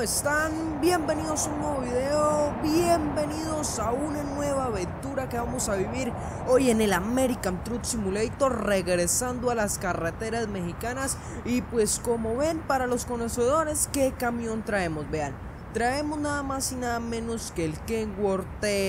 están? Bienvenidos a un nuevo video, bienvenidos a una nueva aventura que vamos a vivir hoy en el American Truck Simulator, regresando a las carreteras mexicanas. Y pues como ven, para los conocedores, ¿qué camión traemos? Vean, traemos nada más y nada menos que el Kenworth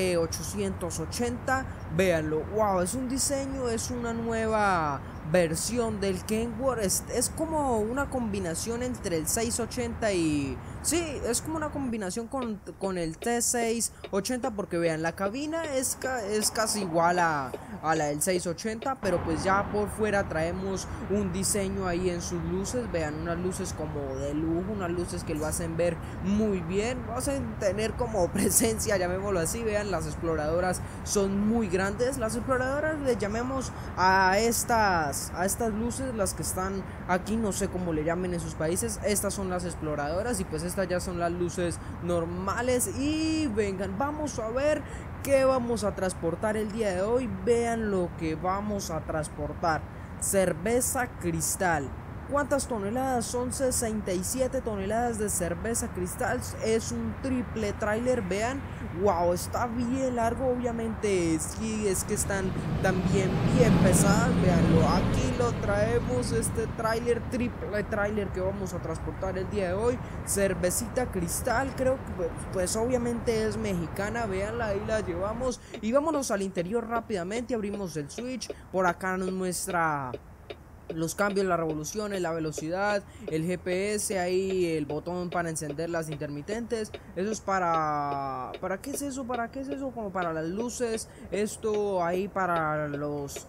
T880. Véanlo, wow, es un diseño, es una nueva versión del Kenworth. Es como una combinación entre el 680 y... sí, es como una combinación con el T680, porque vean, la cabina es casi igual a la del 680, pero pues ya por fuera traemos un diseño ahí en sus luces. Vean, unas luces como de lujo, unas luces que lo hacen ver muy bien, lo hacen tener como presencia, llamémoslo así. Vean, las exploradoras son muy grandes. Las exploradoras le llamemos a estas luces, las que están aquí, no sé cómo le llamen en sus países. Estas son las exploradoras y pues estas ya son las luces normales. Y vengan, vamos a ver qué vamos a transportar el día de hoy. Vean lo que vamos a transportar: cerveza Cristal. ¿Cuántas toneladas? Son 67 toneladas de cerveza Cristal. Es un triple tráiler. Vean, wow, está bien largo. Obviamente sí, es que están también bien pesadas. Veanlo, aquí lo traemos, este tráiler, triple tráiler que vamos a transportar el día de hoy. Cervecita Cristal, creo que pues obviamente es mexicana. Veanla, ahí la llevamos. Y vámonos al interior rápidamente. Abrimos el switch. Por acá nos muestra los cambios, las revoluciones, la velocidad, el GPS, ahí el botón para encender las intermitentes. Eso es ¿para qué es eso? ¿Para qué es eso? Como para las luces. Esto ahí para los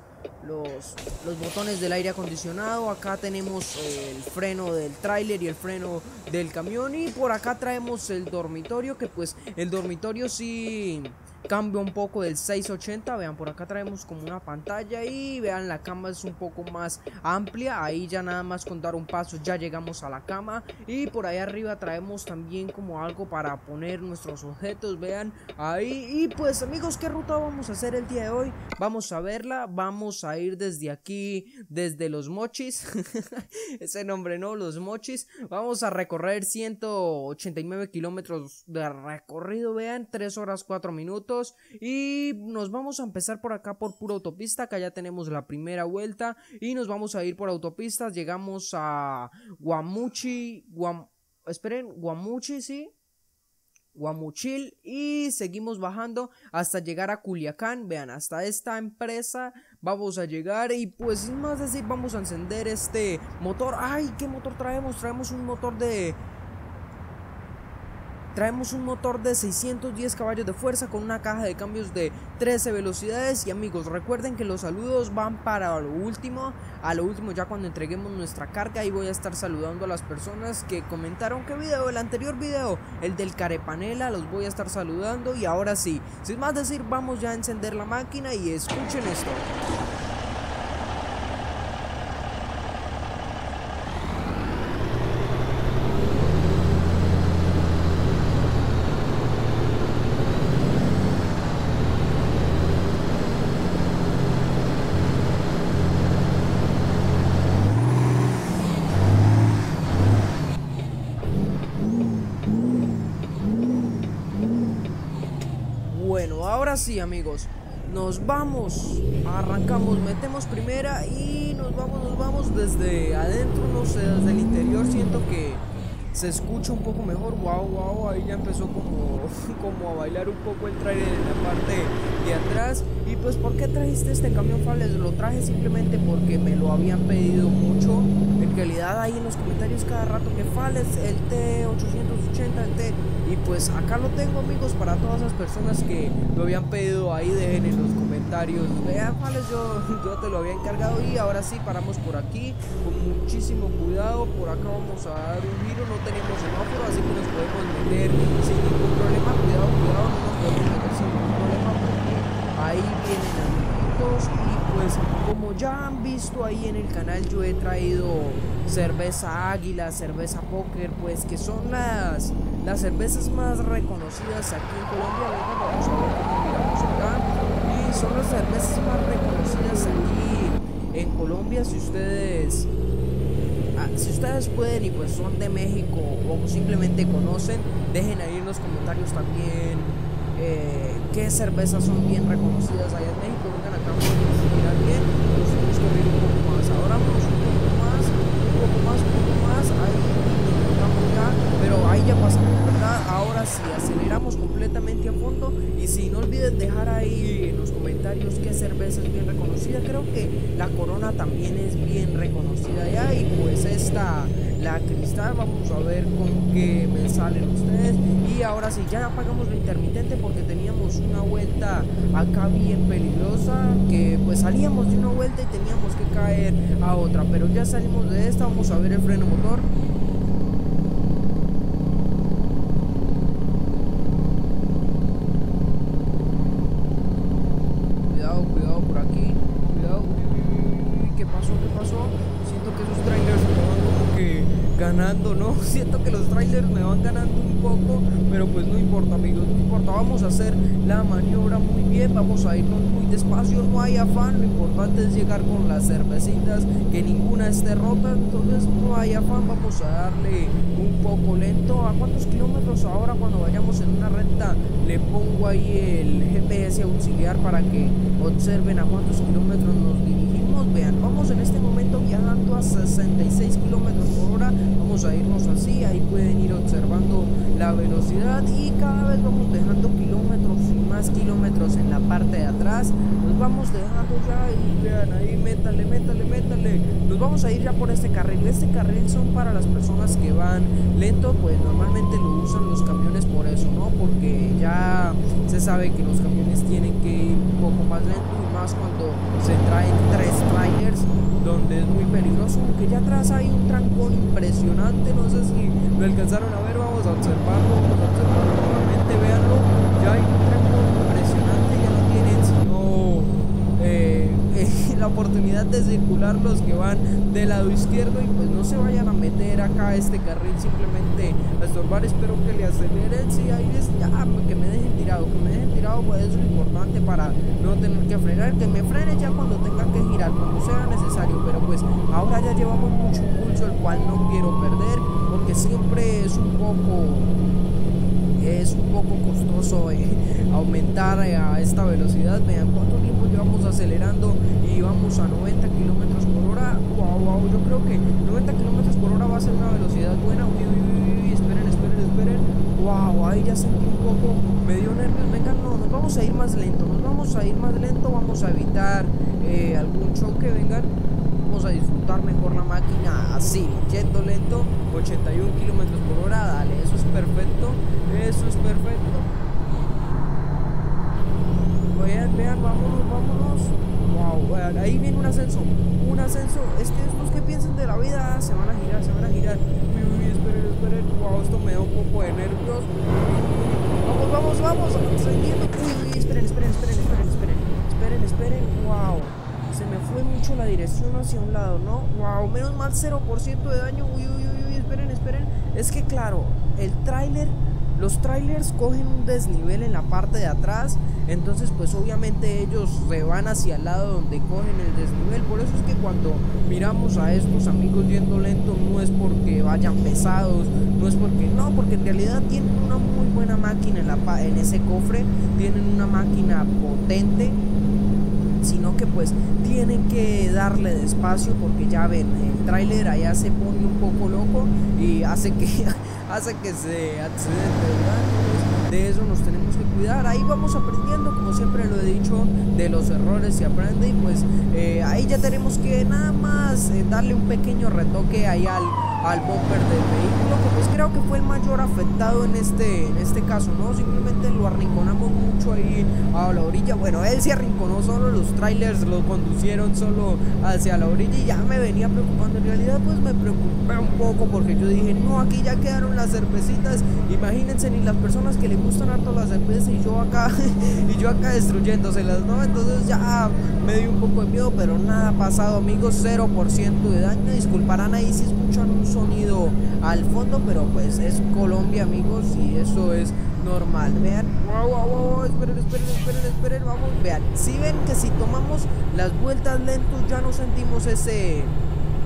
botones del aire acondicionado. Acá tenemos el freno del tráiler y el freno del camión. Y por acá traemos el dormitorio, que pues el dormitorio sí cambia un poco del 680. Vean, por acá traemos como una pantalla y vean, la cama es un poco más amplia. Ahí ya nada más con dar un paso ya llegamos a la cama. Y por ahí arriba traemos también como algo para poner nuestros objetos. Vean ahí. Y pues amigos, ¿qué ruta vamos a hacer el día de hoy? Vamos a verla. Vamos a ir desde aquí, desde Los Mochis. Ese nombre, ¿no? Los Mochis. Vamos a recorrer 189 kilómetros de recorrido. Vean, 3 horas 4 minutos. Y nos vamos a empezar por acá por pura autopista. Acá ya tenemos la primera vuelta y nos vamos a ir por autopistas. Llegamos a Guamuchil, sí, Guamuchil, y seguimos bajando hasta llegar a Culiacán. Vean, hasta esta empresa vamos a llegar. Y pues sin más decir, vamos a encender este motor. Ay, ¿qué motor traemos? Traemos un motor de 610 caballos de fuerza con una caja de cambios de 13 velocidades. Y amigos, recuerden que los saludos van para lo último. A lo último, ya cuando entreguemos nuestra carga, ahí voy a estar saludando a las personas que comentaron qué video, el anterior video, el del Carepanela, los voy a estar saludando. Y ahora sí, sin más decir, vamos ya a encender la máquina y escuchen esto. Bueno, ahora sí amigos, nos vamos, arrancamos, metemos primera y nos vamos desde adentro, no sé, desde el interior siento que se escucha un poco mejor. Wow, ahí ya empezó como a bailar un poco el trailer en la parte de atrás. Y pues, ¿por qué trajiste este camión, Fales? Lo traje simplemente porque me lo habían pedido mucho. En realidad ahí en los comentarios cada rato que Fales, el T880, el T... Y pues acá lo tengo amigos, para todas esas personas que lo habían pedido. Ahí dejen en los comentarios, vean Fales, yo te lo había encargado. Y ahora sí, paramos por aquí con muchísimo cuidado. Por acá vamos a dar un giro, no tenemos semáforo, así que nos podemos meter sin ningún problema. Cuidado, no nos podemos meter sin ningún problema porque ahí vienen amiguitos. Y pues como ya han visto ahí en el canal, yo he traído cerveza Águila, cerveza Póker, pues que son las cervezas más reconocidas aquí en Colombia. Venga, vamos a ver cómo miramos acá. Y son las cervezas más reconocidas aquí en Colombia. Si ustedes si ustedes pueden y pues son de México o simplemente conocen, dejen ahí en los comentarios también qué cervezas son bien reconocidas allá en México. Vengan acá, podemos mirar bien, nos tenemos que abrir un poco más. Ahora vamos un poco más, un poco más, ahí estamos ya, pero ahí ya pasamos, ¿verdad? Ahora sí, aceleramos completamente a fondo. Y sí, no olviden dejar ahí en los comentarios qué cerveza es bien reconocida. Creo que la Corona también es bien reconocida ya. Y pues esta, la Cristal, vamos a ver con qué me salen ustedes. Y ahora sí, ya apagamos lo intermitente porque teníamos una vuelta acá bien peligrosa, que pues salíamos de una vuelta y teníamos que caer a otra, pero ya salimos de esta. Vamos a ver el freno motor. Cuidado por aquí, cuidado. ¿Qué pasó? Siento que esos trailers me van como que ganando, ¿no? Siento que los trailers me van ganando un poco, pero pues no importa, amigos, no importa. Vamos a hacer la maniobra muy bien, vamos a irnos muy despacio, no hay afán. Lo importante es llegar con las cervecitas, que ninguna esté rota, entonces no hay afán. Vamos a darle un poco lento. ¿A cuántos kilómetros ahora cuando vayamos en una recta? Le pongo ahí el GPS auxiliar para que observen a cuántos kilómetros nos dirigimos. Vean, vamos en este momento viajando a 66 kilómetros por hora. Vamos a irnos así, ahí pueden ir observando la velocidad y cada vez vamos dejando kilómetros y más kilómetros en la parte de atrás. Nos vamos dejando ya y vean ahí, métale. Nos vamos a ir ya por este carril. Este carril son para las personas que van lento, pues normalmente lo usan los camiones por eso, ¿no? Porque ya se sabe que los camiones tienen que ir un poco más lento, y más cuando se traen 3 trailers, donde es muy peligroso, aunque ya atrás hay un trancón impresionante. No sé si lo alcanzaron a ver, vamos a observarlo nuevamente, véanlo, ya hay un trancón impresionante, ya no tienen sino la oportunidad de circular los que van del lado izquierdo, y pues no se vayan a meter acá a este carril simplemente a estorbar. Espero que le aceleren, si ahí es ya, que me dejen tirado, pues eso es lo importante para no tener que frenar, que me frene ya cuando tenga que girar, cuando sea necesario. Pero pues ahora ya llevamos mucho impulso, el cual no quiero perder, porque siempre es un poco costoso aumentar a esta velocidad. Vean cuánto tiempo llevamos acelerando y vamos a 90 kilómetros por hora. Wow, yo creo que 90 kilómetros por hora va a ser una velocidad buena. Uy, esperen. Wow, ahí ya sentí un poco, me dio nervios. Vengan, no, nos vamos a ir más lento, vamos a evitar algún choque. Vengan, vamos a disfrutar mejor la máquina así, yendo lento, 81 kilómetros por hora. Dale, eso es perfecto. Vean, vámonos. Wow, vean, ahí viene un ascenso. Es que estos que piensan de la vida se van a girar. Uy, esperen. Wow, esto me da un poco de nervios. Vamos, encendiendo. Uy, esperen. Wow, se me fue mucho la dirección hacia un lado, ¿no? Wow, menos mal 0% de daño. Uy, esperen. Es que claro, los trailers cogen un desnivel en la parte de atrás, entonces pues obviamente ellos se van hacia el lado donde cogen el desnivel. Por eso es que cuando miramos a estos amigos yendo lento, no es porque vayan pesados, porque en realidad tienen una muy buena máquina en ese cofre, tienen una máquina potente, sino que pues tienen que darle despacio, porque ya ven, el tráiler allá se pone un poco loco y hace que se accidente, ¿verdad? Entonces, de eso nos tenemos que cuidar. Ahí vamos aprendiendo, como siempre lo he dicho, de los errores se aprende, y pues ahí ya tenemos que nada más darle un pequeño retoque ahí al bumper del vehículo, que pues creo que fue el mayor afectado en este caso, ¿no? Simplemente lo arrinconamos mucho ahí a la orilla. Bueno, él se arrinconó solo, los trailers lo conducieron solo hacia la orilla, y ya me venía preocupando. En realidad pues me preocupé un poco, porque yo dije, no, aquí ya quedaron las cervecitas. Imagínense, ni las personas que le gustan harto las cervezas y yo acá destruyéndoselas, ¿no? Entonces ya me dio un poco de miedo, pero nada ha pasado, amigos, 0% de daño. Disculparán ahí si escuchan un sonido al fondo, pero pues es Colombia, amigos, y eso es normal. Vean, wow, esperen, vamos, vean, si ven que si tomamos las vueltas lentos ya no sentimos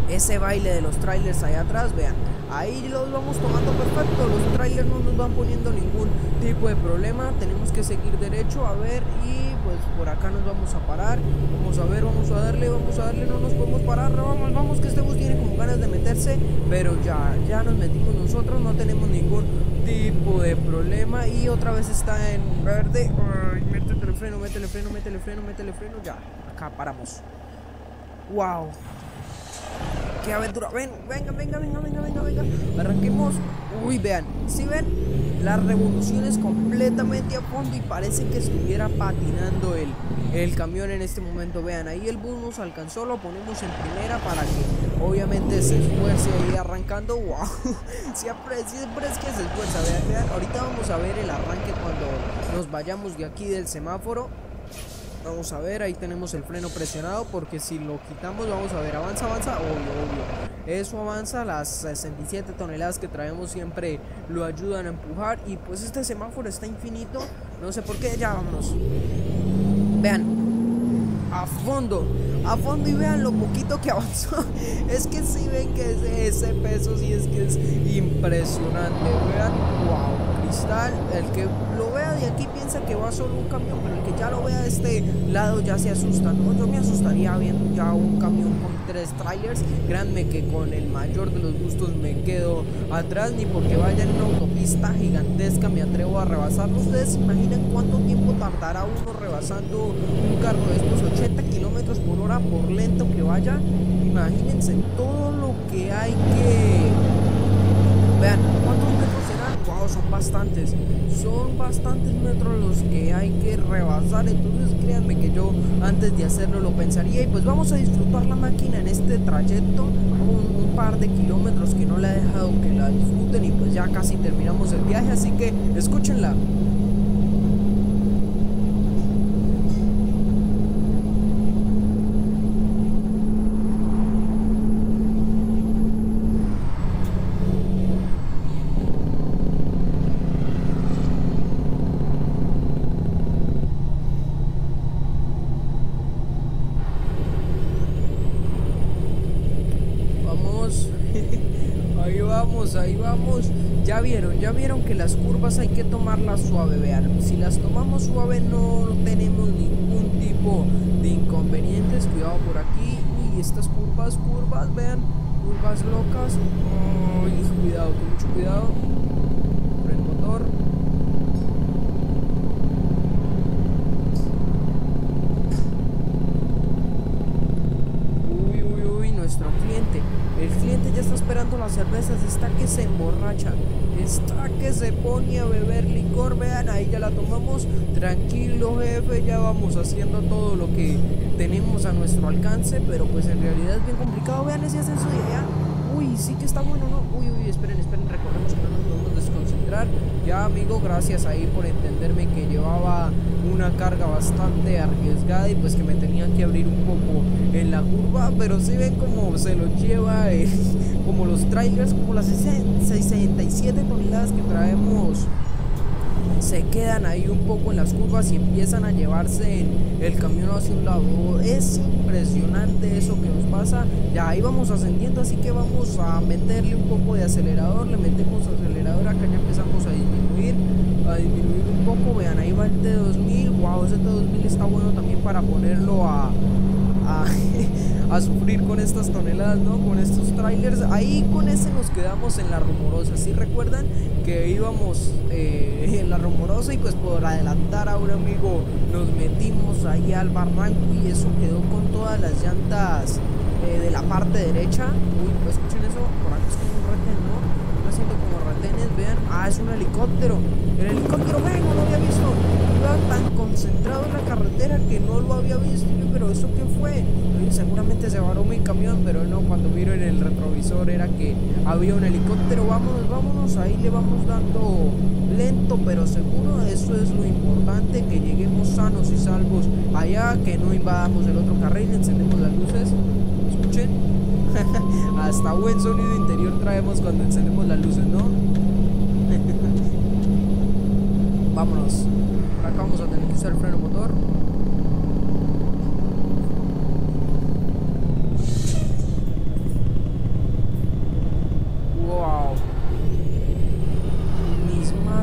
ese baile de los trailers allá atrás, vean, ahí los vamos tomando perfecto, los trailers no nos van poniendo ningún tipo de problema, tenemos que seguir derecho, a ver, y pues por acá nos vamos a parar, vamos a ver, vamos a darle, no nos podemos parar, vamos, que este bus tiene como ganas de meterse, pero ya nos metimos nosotros, no tenemos ningún tipo de problema, y otra vez está en verde. Ay, métele freno, ya, acá paramos. Wow, qué aventura. Venga. Arranquemos. Uy, vean. ¿Sí ven? Las revoluciones completamente a fondo y parece que estuviera patinando el camión en este momento. Vean, ahí el bus nos alcanzó, lo ponemos en primera para que obviamente se esfuerce ahí arrancando. Wow, siempre es que se esfuerza. Vean, ahorita vamos a ver el arranque cuando nos vayamos de aquí del semáforo. Vamos a ver, ahí tenemos el freno presionado, porque si lo quitamos, vamos a ver, avanza, obvio. Eso avanza, las 67 toneladas que traemos siempre lo ayudan a empujar. Y pues este semáforo está infinito, no sé por qué, ya vámonos. Vean, a fondo, y vean lo poquito que avanzó. Es que si ven que ese peso, sí es que es impresionante. Vean, wow, cristal. El que lo vea de aquí piensa que va solo un camión, pero el que ya lo vea de este lado ya se asusta, ¿no? Yo me asustaría viendo ya un camión con 3 trailers. Créanme que con el mayor de los gustos me quedo atrás, ni porque vaya en una autopista gigantesca me atrevo a rebasarlo. ¿Ustedes se imaginan cuánto tiempo tardará uno rebasando un carro de estos 80 kilómetros por hora por lento que vaya? Imagínense todo lo que hay que... Vean, ¿cuántos metros serán? Wow, son bastantes metros los que hay que rebasar. Entonces créanme que yo antes de hacerlo lo pensaría. Y pues vamos a disfrutar la máquina en este trayecto, un par de kilómetros que no la he dejado que la disfruten. Y pues ya casi terminamos el viaje, así que escúchenla. Ahí vamos, ya vieron que las curvas hay que tomarlas suave. Vean, si las tomamos suave no tenemos ningún tipo de inconvenientes. Cuidado por aquí, uy, estas curvas, vean, curvas locas. Uy, cuidado, con mucho cuidado. Por el motor. Uy, nuestro cliente. El cliente ya está esperando las cervezas, está que se emborracha, está que se pone a beber licor. Vean, ahí ya la tomamos. Tranquilo, jefe, ya vamos haciendo todo lo que tenemos a nuestro alcance, pero pues en realidad es bien complicado. Vean ese ascenso de allá. Uy, sí que está bueno, ¿no? Uy, esperen, recordemos que no nos podemos desconcentrar. Ya, amigo, gracias ahí por entenderme que llevaba una carga bastante arriesgada y pues que me tenía que abrir un poco en la curva, pero si ven como se lo lleva como los trailers, como las 67 toneladas que traemos se quedan ahí un poco en las curvas y empiezan a llevarse el camión hacia un lado. Es impresionante eso que nos pasa. Ya ahí vamos ascendiendo, así que vamos a meterle un poco de acelerador. Le metemos acelerador, acá ya empezamos a disminuir un poco. Vean, ahí va el T2000. Wow, ese T2000 está bueno también para ponerlo a sufrir con estas toneladas, ¿no? Con estos trailers. Ahí con ese nos quedamos en la rumorosa. ¿Sí recuerdan que íbamos en la rumorosa y pues por adelantar a un amigo nos metimos ahí al barranco y eso quedó con todas las llantas de la parte derecha? Uy, pues escuchen eso, por aquí es como un retén, ¿no? Está haciendo como retenes, vean. Ah, es un helicóptero. El helicóptero, ven, no lo había visto. Iba tan concentrado en la carretera que no lo había visto. Pero ¿eso qué fue? Seguramente se varó mi camión, pero no, cuando miro en el retrovisor era que había un helicóptero. Vámonos, ahí le vamos dando lento pero seguro. Eso es lo importante, que lleguemos sanos y salvos allá, que no invadamos el otro carril. Encendemos las luces, escuchen. Hasta buen sonido interior traemos cuando encendemos las luces, ¿no? Vámonos. Por acá vamos a tener que usar el freno motor.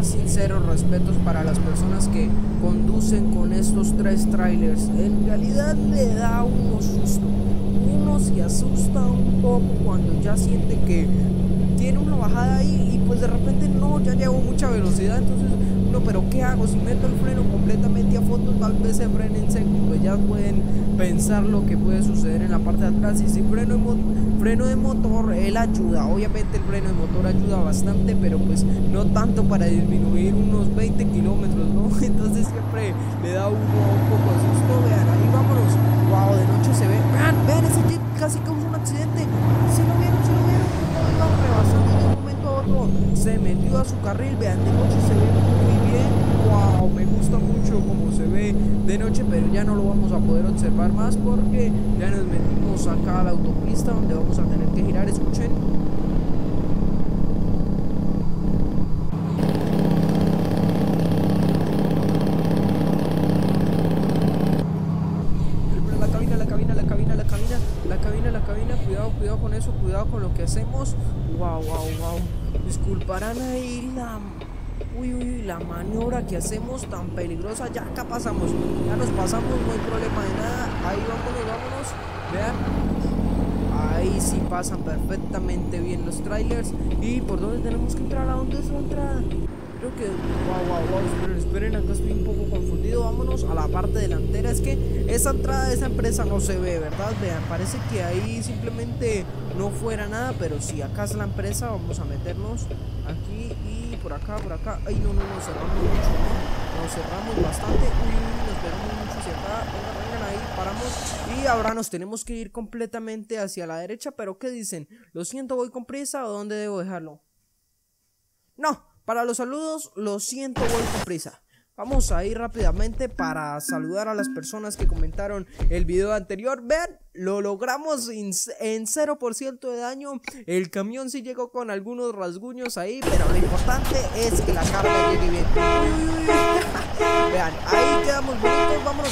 más sinceros respetos para las personas que conducen con estos 3 trailers. En realidad le da uno susto. Uno se asusta un poco cuando ya siente que tiene una bajada ahí y pues de repente no, ya llevo mucha velocidad, entonces no, pero ¿qué hago? Si meto el freno completamente a fondo, tal vez se frene en seco. Pues ya pueden pensar lo que puede suceder en la parte de atrás. Y si freno de motor, él ayuda. Obviamente el freno de motor ayuda bastante, pero pues no tanto para disminuir unos 20 kilómetros, ¿no? Entonces siempre le da uno un poco de susto. Vean, ahí vámonos. Wow, de noche se ve. Vean ese jeep casi causó un accidente. Se lo vieron. Iba rebasando y de un momento a otro se metió a su carril. Vean, de noche se ve muy bien. Wow, me gusta mucho cómo se ve de noche, pero ya no lo vamos a poder observar más porque ya nos metimos acá a la autopista donde vamos a tener que girar. Escuchen. La cabina, cuidado con eso, cuidado con lo que hacemos. Wow. Disculparán ahí la maniobra que hacemos tan peligrosa. Ya acá pasamos, ya nos pasamos, no hay problema de nada. Ahí vámonos. Vean, ahí sí pasan perfectamente bien los trailers. ¿Y por dónde tenemos que entrar? ¿A dónde es la entrada? Creo que... Wow, esperen, acá estoy un poco confundido. Vámonos a la parte delantera. Es que esa entrada de esa empresa no se ve, ¿verdad? Vean, parece que ahí simplemente no fuera nada, pero si acá es la empresa, vamos a meternos aquí y por acá. Ay, no, cerramos mucho, ¿no? Nos cerramos bastante. Nos pegamos mucho hacia acá. Vengan, ahí, paramos. Y ahora nos tenemos que ir completamente hacia la derecha. Pero ¿qué dicen? ¿Lo siento, voy con prisa o dónde debo dejarlo? No. Para los saludos, lo siento, voy con prisa. Vamos a ir rápidamente para saludar a las personas que comentaron el video anterior. Vean, lo logramos en 0% de daño. El camión sí llegó con algunos rasguños ahí, pero lo importante es que la carga llegue bien. Vean, ahí quedamos bonitos. Vámonos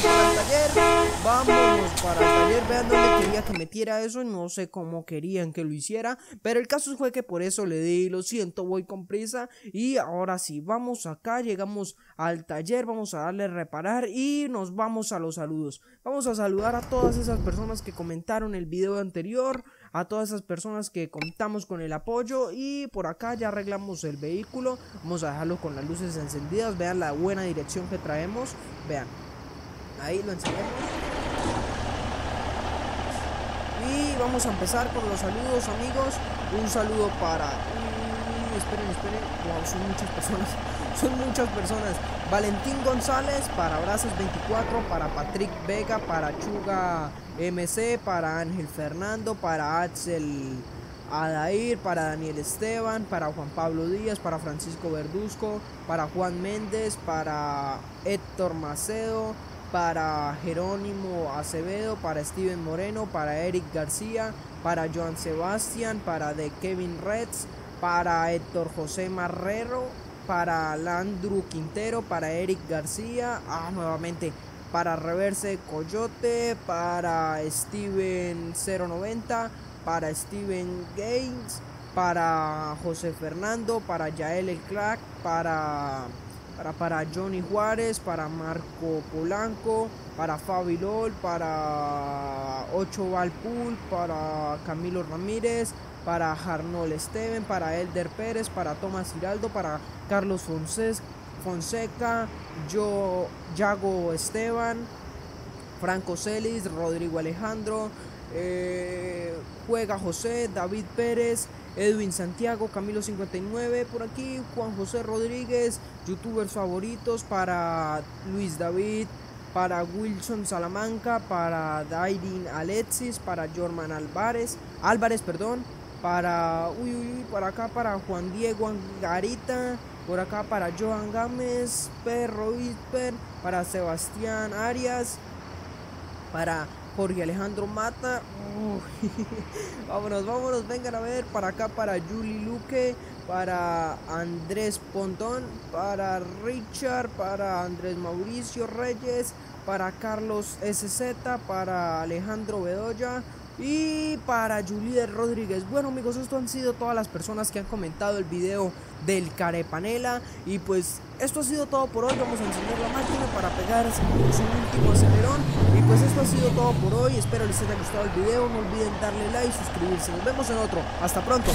para el taller. Vean dónde quería que metiera eso. No sé cómo querían que lo hiciera, pero el caso fue que por eso le di lo siento, voy con prisa. Y ahora sí, vamos acá, llegamos al taller, vamos a darle reparar y nos vamos a los saludos. Vamos a saludar a todas esas personas que comentaron el video anterior, a todas esas personas que contamos con el apoyo. Y por acá ya arreglamos el vehículo, vamos a dejarlo con las luces encendidas. Vean la buena dirección que traemos, vean, ahí lo encendemos. Y vamos a empezar con los saludos, amigos. Un saludo para... esperen. Wow, son muchas personas. Valentín González, para Brazos 24, para Patrick Vega, para Chuga MC, para Ángel Fernando, para Axel Adair, para Daniel Esteban, para Juan Pablo Díaz, para Francisco Verduzco, para Juan Méndez, para Héctor Macedo, para Jerónimo Acevedo, para Steven Moreno, para Eric García, para Joan Sebastián, para The Kevin Reds, para Héctor José Marrero, para Landru Quintero, para Eric García, nuevamente para Reverse Coyote, para Steven 090, para Steven Gaines, para José Fernando, para Yael el Crack, para Johnny Juárez, para Marco Polanco, para Fabi LOL, para 8 Valpool, para Camilo Ramírez, para Arnold Steven, para Elder Pérez, para Tomás Giraldo, para Carlos Fonseca, Yago Esteban, Franco Celis, Rodrigo Alejandro, Juega José, David Pérez, Edwin Santiago, Camilo 59, por aquí Juan José Rodríguez, youtubers favoritos, para Luis David, para Wilson Salamanca, para Dairin Alexis, para Jorman Álvarez, para por acá para Juan Diego Angarita, por acá para Joan Gámez, Perro Isper, para Sebastián Arias, para Jorge Alejandro Mata. Vámonos, vengan a ver. Para acá para Juli Luque, para Andrés Pontón, para Richard, para Andrés Mauricio Reyes, para Carlos SZ, para Alejandro Bedoya, Y para Juliet Rodríguez. Bueno amigos, esto han sido todas las personas que han comentado el video del Carepanela. Y pues esto ha sido todo por hoy. Vamos a encender la máquina para pegar su último acelerón. Y pues esto ha sido todo por hoy. Espero les haya gustado el video. No olviden darle like y suscribirse. Nos vemos en otro. Hasta pronto.